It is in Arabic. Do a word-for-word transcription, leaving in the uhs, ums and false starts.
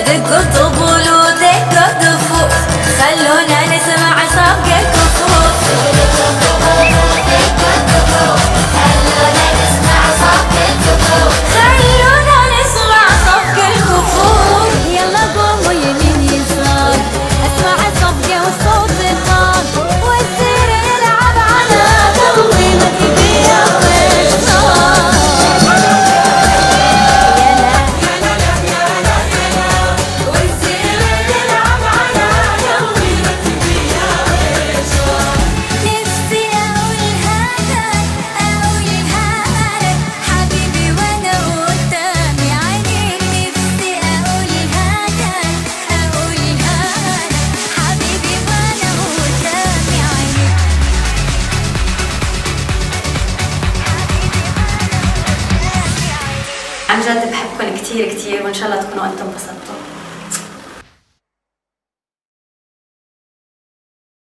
دقوا الطبول ودقوا الدفوف، خلونا نسمع صفق الكفوف. خلونا نسمع صفق الكفوف، خلونا نسمع صفق الكفوف. يلا قوموا يمين يسار، اسمع الصفقة والصوت الطاق، والسير يلعب على قلبي ما تبيها عن جد بحبكم كتير كتير، وإن شاء الله تكونوا أنتم انبسطتوا.